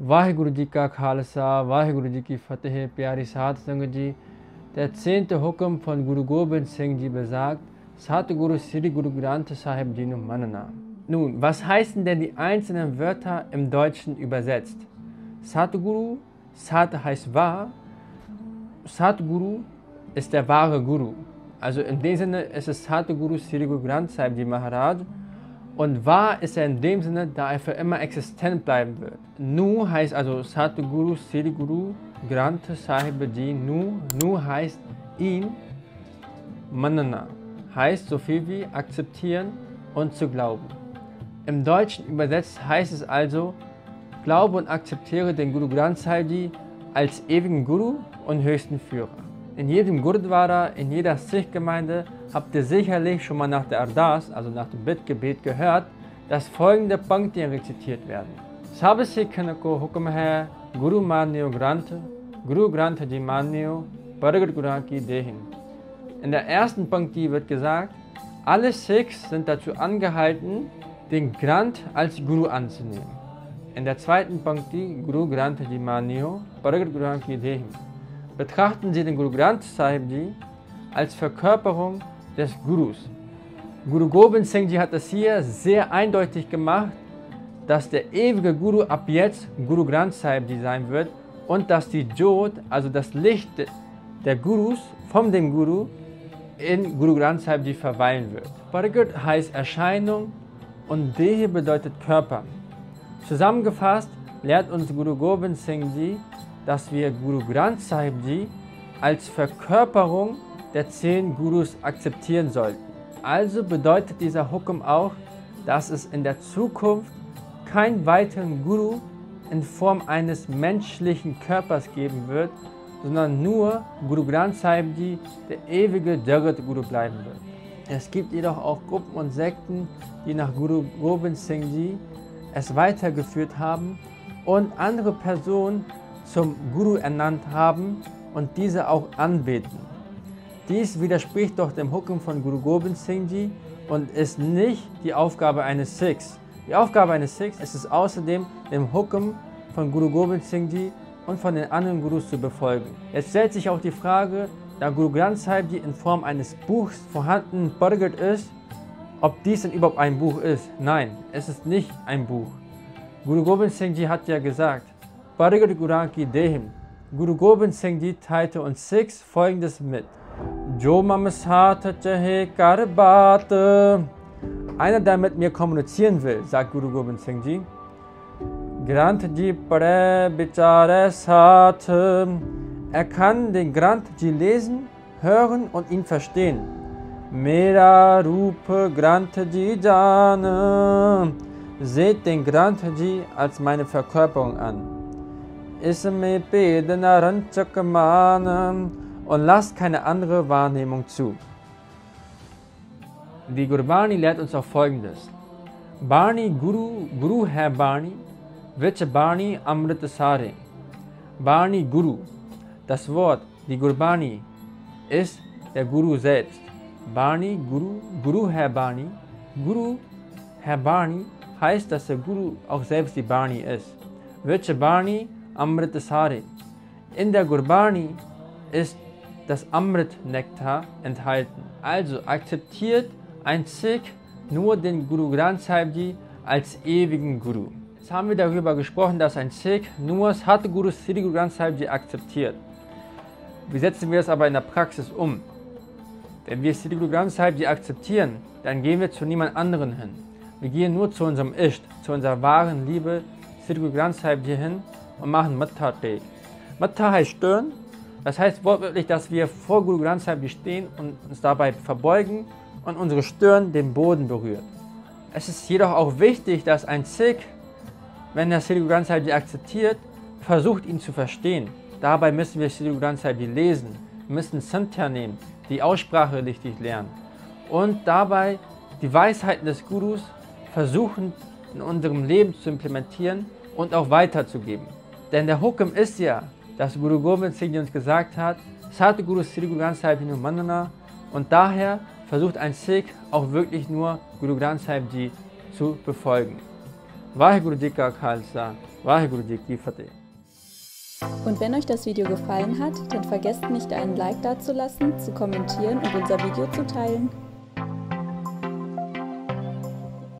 वाहिगुरु जी का खालसा वाहिगुरु जी की फतेह। प्यारी साध संगत जी, der 10. Hukum von Guru Gobind Singh Ji besagt, Satguru Sri Guru Granth Sahib Ji nu Manana. Nun, was heißen denn die einzelnen Wörter im Deutschen übersetzt? Satguru, Sat heißt wahr, Satguru ist der wahre Guru. Also in dem Sinne ist es Satguru Sri Guru Granth Sahib Ji Maharaj. Und wahr ist er in dem Sinne, da er für immer existent bleiben wird. Nu heißt also Satguru Sri Guru Granth Sahib Ji Nu. Nu heißt ihn. Manana heißt so viel wie akzeptieren und zu glauben. Im Deutschen übersetzt heißt es also, glaube und akzeptiere den Guru Granth Sahib Ji als ewigen Guru und höchsten Führer. In jedem Gurdwara, in jeder Sikh-Gemeinde habt ihr sicherlich schon mal nach der Ardas, also nach dem Bittgebet, gehört, dass folgende Punktien rezitiert werden. Sab Sikhn ko hukm hai, Guru manyo Granth, Guru Granth Ji manyo, Pragat Guru ki dehin. In der ersten Punkti wird gesagt, alle Sikhs sind dazu angehalten, den Granth als Guru anzunehmen. In der zweiten Punkti, Guru Granth Ji manyo, Pragat Guru ki dehin. Betrachten Sie den Guru Granth Sahib Ji als Verkörperung des Gurus. Guru Gobind Singh Ji hat es hier sehr eindeutig gemacht, dass der ewige Guru ab jetzt Guru Granth Sahib Ji sein wird und dass die Jod, also das Licht der Gurus von dem Guru, in Guru Granth Sahib Ji verweilen wird. Pragat heißt Erscheinung und Dehe bedeutet Körper. Zusammengefasst lehrt uns Guru Gobind Singh Ji, dass wir Guru Granth Sahib Ji als Verkörperung der 10 Gurus akzeptieren sollten. Also bedeutet dieser Hukum auch, dass es in der Zukunft keinen weiteren Guru in Form eines menschlichen Körpers geben wird, sondern nur Guru Granth Sahib Ji, der ewige Jagat Guru bleiben wird. Es gibt jedoch auch Gruppen und Sekten, die nach Guru Gobind Singh Ji es weitergeführt haben und andere Personen zum Guru ernannt haben und diese auch anbeten. Dies widerspricht doch dem Hukum von Guru Gobind Singh Ji und ist nicht die Aufgabe eines Sikhs. Die Aufgabe eines Sikhs ist es außerdem, dem Hukum von Guru Gobind Singh Ji und von den anderen Gurus zu befolgen. Jetzt stellt sich auch die Frage, da Guru Granth Sahib Ji in Form eines Buchs vorhanden Pragat ist, ob dies denn überhaupt ein Buch ist. Nein, es ist nicht ein Buch. Guru Gobind Singh Ji hat ja gesagt, Pragat Guru ki dehim. Guru Gobind Singh Ji teilte uns Sikhs folgendes mit. Jo mam saath chahe kar baat. Einer, der mit mir kommunizieren will, sagt Guru Gobind Singh Ji, Granth Ji pade bichare saath. Er kann den Granth Ji lesen, hören und ihn verstehen. Mera Roop Granth Ji jaan. Seht den Granth Ji als meine Verkörperung an. Isme Pedana Ranchakman und lasst keine andere Wahrnehmung zu. Die Gurbani lehrt uns auch Folgendes. Barni Guru, Guru hai Barni, Vich Barni Amrit Sare. Barni Guru, das Wort, die Gurbani, ist der Guru selbst. Barni Guru, Guru hai Barni, Guru hai Barni heißt, dass der Guru auch selbst die Barni ist. Vich Barni Amrit Sare. In der Gurbani ist das Amrit-Nektar enthalten. Also akzeptiert ein Sikh nur den Guru Granth Sahib Ji als ewigen Guru. Jetzt haben wir darüber gesprochen, dass ein Sikh nur Satguru Sri Guru Granth Sahib Ji akzeptiert. Wie setzen wir das aber in der Praxis um? Wenn wir Sri Guru Granth Sahib Ji akzeptieren, dann gehen wir zu niemand anderen hin. Wir gehen nur zu unserem Isht, zu unserer wahren Liebe Sri Guru Granth Sahib Ji hin und machen Matha Tek. Matha heißt Stirn, das heißt wortwörtlich, dass wir vor Guru Granth Sahib Ji stehen und uns dabei verbeugen und unsere Stirn den Boden berührt. Es ist jedoch auch wichtig, dass ein Sikh, wenn er Sri Guru Granth Sahib Ji akzeptiert, versucht ihn zu verstehen. Dabei müssen wir Sri Guru Granth Sahib Ji lesen, wir müssen Santhya nehmen, die Aussprache richtig lernen und dabei die Weisheiten des Gurus versuchen in unserem Leben zu implementieren und auch weiterzugeben. Denn der Hukum ist ja, dass Guru Gobind Singh Ji uns gesagt hat, Satguru Sri Guru Granth Sahib Ji nu Manana, und daher versucht ein Sikh auch wirklich nur Guru Granth Sahib Ji zu befolgen. Waheguru ਜੀ ਕਾ ਖਾਲਸਾ, ਵਾਹਿਗੁਰੂ ਜੀ ਕੀ ਫਤਿਹ। Und wenn euch das Video gefallen hat, dann vergesst nicht einen Like dazulassen, zu kommentieren und unser Video zu teilen.